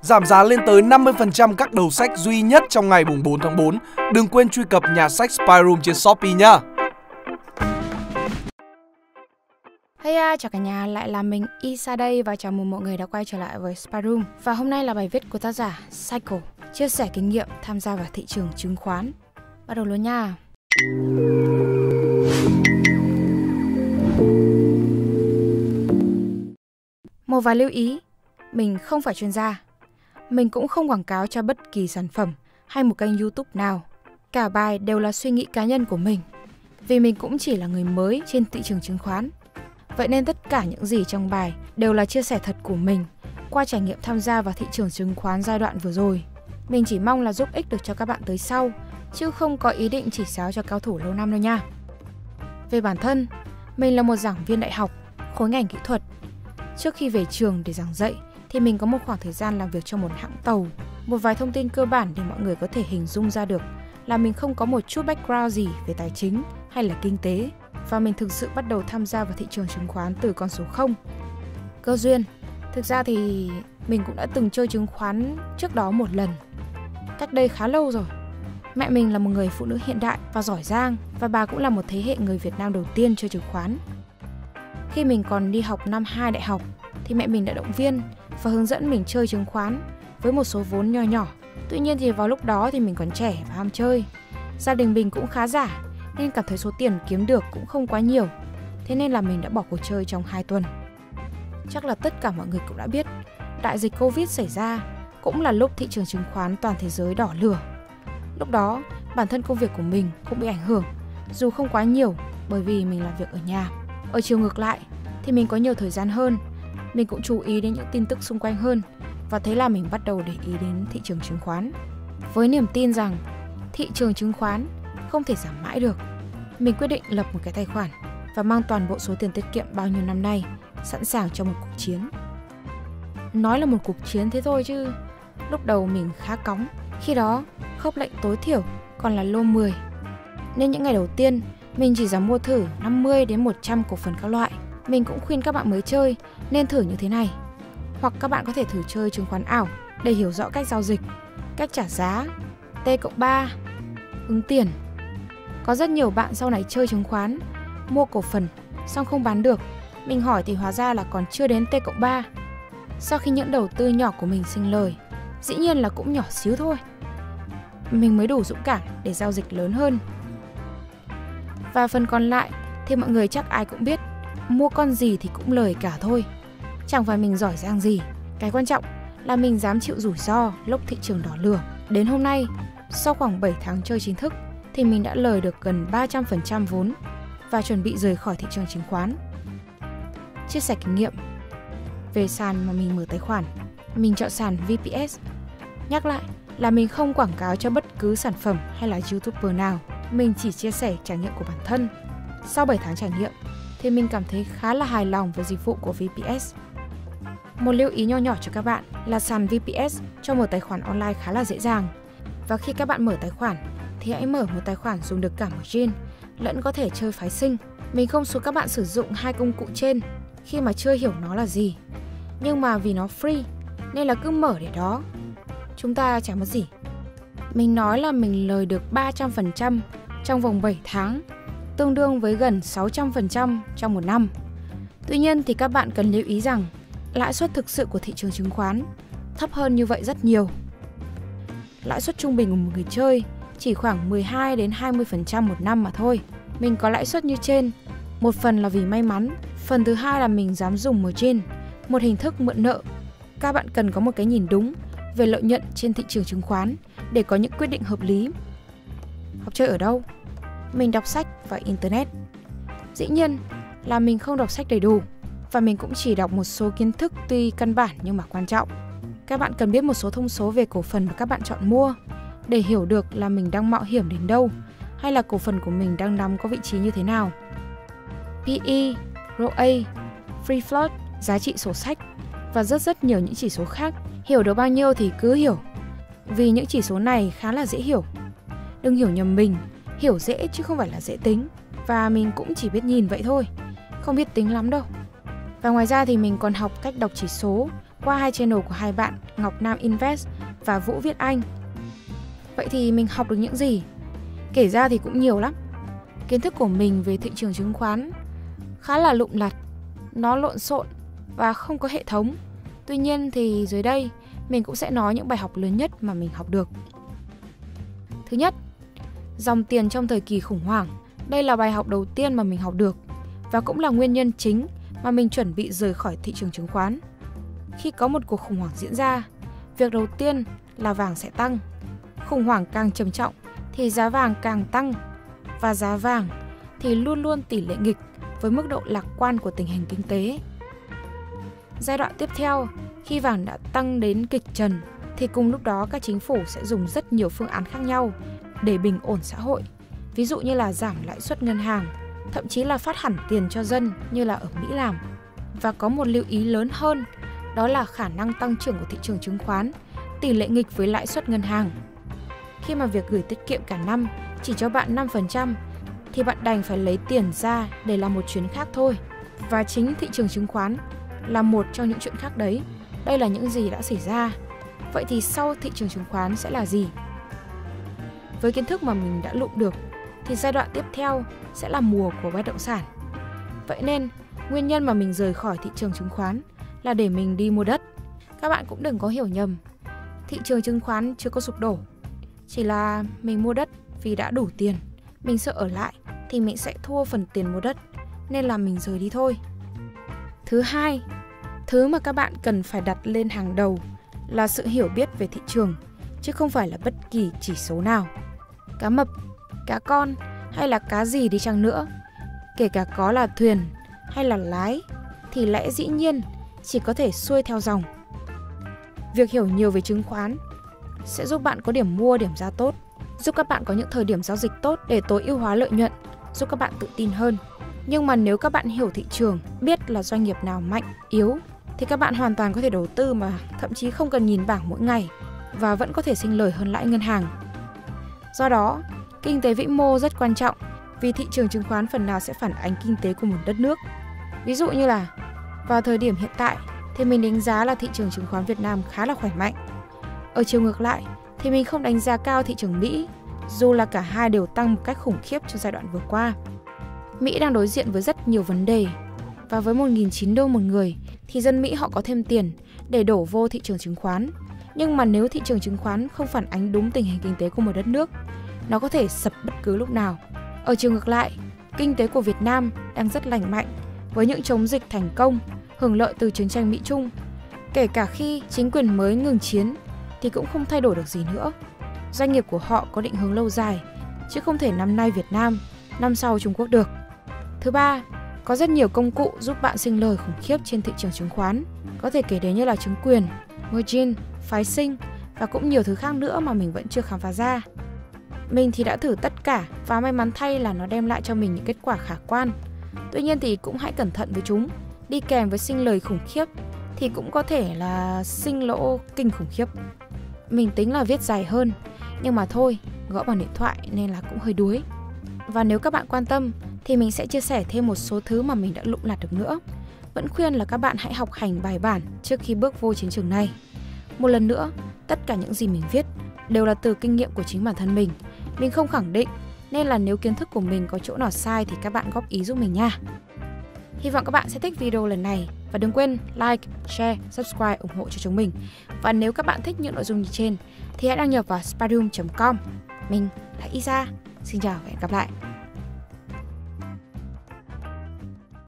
Giảm giá lên tới 50% các đầu sách duy nhất trong ngày 4 tháng 4. Đừng quên truy cập nhà sách Spyroom trên Shopee nhá. Hey, chào cả nhà, lại là mình Isa đây và chào mừng mọi người đã quay trở lại với Spyroom. Và hôm nay là bài viết của tác giả Cycle, chia sẻ kinh nghiệm tham gia vào thị trường chứng khoán. Bắt đầu luôn nha. Một vài lưu ý, mình không phải chuyên gia. Mình cũng không quảng cáo cho bất kỳ sản phẩm hay một kênh YouTube nào. Cả bài đều là suy nghĩ cá nhân của mình, vì mình cũng chỉ là người mới trên thị trường chứng khoán. Vậy nên tất cả những gì trong bài đều là chia sẻ thật của mình qua trải nghiệm tham gia vào thị trường chứng khoán giai đoạn vừa rồi. Mình chỉ mong là giúp ích được cho các bạn tới sau, chứ không có ý định chỉ giáo cho cao thủ lâu năm đâu nha. Về bản thân, mình là một giảng viên đại học, khối ngành kỹ thuật. Trước khi về trường để giảng dạy thì mình có một khoảng thời gian làm việc trong một hãng tàu. Một vài thông tin cơ bản để mọi người có thể hình dung ra được là mình không có một chút background gì về tài chính hay là kinh tế. Và mình thực sự bắt đầu tham gia vào thị trường chứng khoán từ con số 0. Cơ duyên. Thực ra thì mình cũng đã từng chơi chứng khoán trước đó một lần, cách đây khá lâu rồi. Mẹ mình là một người phụ nữ hiện đại và giỏi giang, và bà cũng là một thế hệ người Việt Nam đầu tiên chơi chứng khoán. Khi mình còn đi học năm 2 đại học thì mẹ mình đã động viên và hướng dẫn mình chơi chứng khoán với một số vốn nho nhỏ. Tuy nhiên thì vào lúc đó thì mình còn trẻ và ham chơi. Gia đình mình cũng khá giả nên cảm thấy số tiền kiếm được cũng không quá nhiều. Thế nên là mình đã bỏ cuộc chơi trong 2 tuần. Chắc là tất cả mọi người cũng đã biết, đại dịch Covid xảy ra cũng là lúc thị trường chứng khoán toàn thế giới đỏ lửa. Lúc đó, bản thân công việc của mình cũng bị ảnh hưởng, dù không quá nhiều bởi vì mình làm việc ở nhà. Ở chiều ngược lại thì mình có nhiều thời gian hơn, mình cũng chú ý đến những tin tức xung quanh hơn, và thế là mình bắt đầu để ý đến thị trường chứng khoán. Với niềm tin rằng thị trường chứng khoán không thể giảm mãi được, mình quyết định lập một cái tài khoản và mang toàn bộ số tiền tiết kiệm bao nhiêu năm nay sẵn sàng cho một cuộc chiến. Nói là một cuộc chiến thế thôi chứ lúc đầu mình khá cóng. Khi đó khớp lệnh tối thiểu còn là lô 10, nên những ngày đầu tiên mình chỉ dám mua thử 50 đến 100 cổ phần các loại. Mình cũng khuyên các bạn mới chơi nên thử như thế này. Hoặc các bạn có thể thử chơi chứng khoán ảo để hiểu rõ cách giao dịch, cách trả giá, T+3, ứng tiền. Có rất nhiều bạn sau này chơi chứng khoán, mua cổ phần xong không bán được. Mình hỏi thì hóa ra là còn chưa đến T+3. Sau khi những đầu tư nhỏ của mình sinh lời, dĩ nhiên là cũng nhỏ xíu thôi, mình mới đủ dũng cảm để giao dịch lớn hơn. Và phần còn lại thì mọi người chắc ai cũng biết, mua con gì thì cũng lời cả thôi. Chẳng phải mình giỏi giang gì, cái quan trọng là mình dám chịu rủi ro lúc thị trường đỏ lửa. Đến hôm nay, sau khoảng 7 tháng chơi chính thức thì mình đã lời được gần 300% vốn và chuẩn bị rời khỏi thị trường chứng khoán. Chia sẻ kinh nghiệm về sàn mà mình mở tài khoản, mình chọn sàn VPS. Nhắc lại là mình không quảng cáo cho bất cứ sản phẩm hay là YouTuber nào, mình chỉ chia sẻ trải nghiệm của bản thân. Sau 7 tháng trải nghiệm thì mình cảm thấy khá là hài lòng với dịch vụ của VPS. Một lưu ý nho nhỏ cho các bạn là sàn VPS cho mở tài khoản online khá là dễ dàng. Và khi các bạn mở tài khoản thì hãy mở một tài khoản dùng được cả margin lẫn có thể chơi phái sinh. Mình không xúi các bạn sử dụng hai công cụ trên khi mà chưa hiểu nó là gì, nhưng mà vì nó free nên là cứ mở để đó, chúng ta chẳng mất gì. Mình nói là mình lời được 300% trong vòng 7 tháng, tương đương với gần 600% trong một năm. Tuy nhiên thì các bạn cần lưu ý rằng lãi suất thực sự của thị trường chứng khoán thấp hơn như vậy rất nhiều. Lãi suất trung bình của một người chơi chỉ khoảng 12 đến 20% một năm mà thôi. Mình có lãi suất như trên, một phần là vì may mắn, phần thứ hai là mình dám dùng margin, một hình thức mượn nợ. Các bạn cần có một cái nhìn đúng về lợi nhuận trên thị trường chứng khoán để có những quyết định hợp lý. Học chơi ở đâu? Mình đọc sách và Internet. Dĩ nhiên là mình không đọc sách đầy đủ, và mình cũng chỉ đọc một số kiến thức tuy căn bản nhưng mà quan trọng. Các bạn cần biết một số thông số về cổ phần mà các bạn chọn mua để hiểu được là mình đang mạo hiểm đến đâu, hay là cổ phần của mình đang nằm có vị trí như thế nào. PE, ROA, Free Float, giá trị sổ sách và rất nhiều những chỉ số khác. Hiểu được bao nhiêu thì cứ hiểu, vì những chỉ số này khá là dễ hiểu. Đừng hiểu nhầm mình, hiểu dễ chứ không phải là dễ tính. Và mình cũng chỉ biết nhìn vậy thôi, không biết tính lắm đâu. Và ngoài ra thì mình còn học cách đọc chỉ số qua hai channel của hai bạn Ngọc Nam Invest và Vũ Viết Anh. Vậy thì mình học được những gì? Kể ra thì cũng nhiều lắm. Kiến thức của mình về thị trường chứng khoán khá là lụng lặt, nó lộn xộn và không có hệ thống. Tuy nhiên thì dưới đây mình cũng sẽ nói những bài học lớn nhất mà mình học được. Thứ nhất, dòng tiền trong thời kỳ khủng hoảng. Đây là bài học đầu tiên mà mình học được và cũng là nguyên nhân chính mà mình chuẩn bị rời khỏi thị trường chứng khoán. Khi có một cuộc khủng hoảng diễn ra, việc đầu tiên là vàng sẽ tăng. Khủng hoảng càng trầm trọng thì giá vàng càng tăng, và giá vàng thì luôn luôn tỷ lệ nghịch với mức độ lạc quan của tình hình kinh tế. Giai đoạn tiếp theo, khi vàng đã tăng đến kịch trần, thì cùng lúc đó các chính phủ sẽ dùng rất nhiều phương án khác nhau để bình ổn xã hội. Ví dụ như là giảm lãi suất ngân hàng, thậm chí là phát hẳn tiền cho dân như là ở Mỹ làm. Và có một lưu ý lớn hơn, đó là khả năng tăng trưởng của thị trường chứng khoán tỷ lệ nghịch với lãi suất ngân hàng. Khi mà việc gửi tiết kiệm cả năm chỉ cho bạn 5%, thì bạn đành phải lấy tiền ra để làm một chuyến khác thôi. Và chính thị trường chứng khoán là một trong những chuyện khác đấy. Đây là những gì đã xảy ra. Vậy thì sau thị trường chứng khoán sẽ là gì? Với kiến thức mà mình đã lụm được, thì giai đoạn tiếp theo sẽ là mùa của bất động sản. Vậy nên, nguyên nhân mà mình rời khỏi thị trường chứng khoán là để mình đi mua đất. Các bạn cũng đừng có hiểu nhầm, thị trường chứng khoán chưa có sụp đổ. Chỉ là mình mua đất vì đã đủ tiền. Mình sợ ở lại thì mình sẽ thua phần tiền mua đất, nên là mình rời đi thôi. Thứ hai, thứ mà các bạn cần phải đặt lên hàng đầu là sự hiểu biết về thị trường, chứ không phải là bất kỳ chỉ số nào. Cá mập, cá con hay là cá gì đi chăng nữa, kể cả có là thuyền hay là lái, thì lẽ dĩ nhiên chỉ có thể xuôi theo dòng. Việc hiểu nhiều về chứng khoán sẽ giúp bạn có điểm mua, điểm ra tốt, giúp các bạn có những thời điểm giao dịch tốt để tối ưu hóa lợi nhuận, giúp các bạn tự tin hơn. Nhưng mà nếu các bạn hiểu thị trường, biết là doanh nghiệp nào mạnh, yếu, thì các bạn hoàn toàn có thể đầu tư mà thậm chí không cần nhìn bảng mỗi ngày và vẫn có thể sinh lời hơn lãi ngân hàng. Do đó, kinh tế vĩ mô rất quan trọng vì thị trường chứng khoán phần nào sẽ phản ánh kinh tế của một đất nước. Ví dụ như là vào thời điểm hiện tại thì mình đánh giá là thị trường chứng khoán Việt Nam khá là khỏe mạnh. Ở chiều ngược lại thì mình không đánh giá cao thị trường Mỹ, dù là cả hai đều tăng một cách khủng khiếp trong giai đoạn vừa qua. Mỹ đang đối diện với rất nhiều vấn đề, và với 1.900 đô một người thì dân Mỹ họ có thêm tiền để đổ vô thị trường chứng khoán. Nhưng mà nếu thị trường chứng khoán không phản ánh đúng tình hình kinh tế của một đất nước, nó có thể sập bất cứ lúc nào. Ở chiều ngược lại, kinh tế của Việt Nam đang rất lành mạnh với những chống dịch thành công, hưởng lợi từ chiến tranh Mỹ-Trung. Kể cả khi chính quyền mới ngừng chiến thì cũng không thay đổi được gì nữa. Doanh nghiệp của họ có định hướng lâu dài, chứ không thể năm nay Việt Nam, năm sau Trung Quốc được. Thứ ba, có rất nhiều công cụ giúp bạn sinh lời khủng khiếp trên thị trường chứng khoán. Có thể kể đến như là chứng quyền, margin, phái sinh và cũng nhiều thứ khác nữa mà mình vẫn chưa khám phá ra. Mình thì đã thử tất cả và may mắn thay là nó đem lại cho mình những kết quả khả quan. Tuy nhiên thì cũng hãy cẩn thận với chúng. Đi kèm với sinh lời khủng khiếp thì cũng có thể là sinh lỗ kinh khủng khiếp. Mình tính là viết dài hơn, nhưng mà thôi, gõ bằng điện thoại nên là cũng hơi đuối. Và nếu các bạn quan tâm thì mình sẽ chia sẻ thêm một số thứ mà mình đã lụm lặt được nữa. Vẫn khuyên là các bạn hãy học hành bài bản trước khi bước vô chiến trường này. Một lần nữa, tất cả những gì mình viết đều là từ kinh nghiệm của chính bản thân mình. Mình không khẳng định, nên là nếu kiến thức của mình có chỗ nào sai thì các bạn góp ý giúp mình nha. Hy vọng các bạn sẽ thích video lần này. Và đừng quên like, share, subscribe ủng hộ cho chúng mình. Và nếu các bạn thích những nội dung như trên thì hãy đăng nhập vào spyroom.com. Mình là Isa. Xin chào và hẹn gặp lại.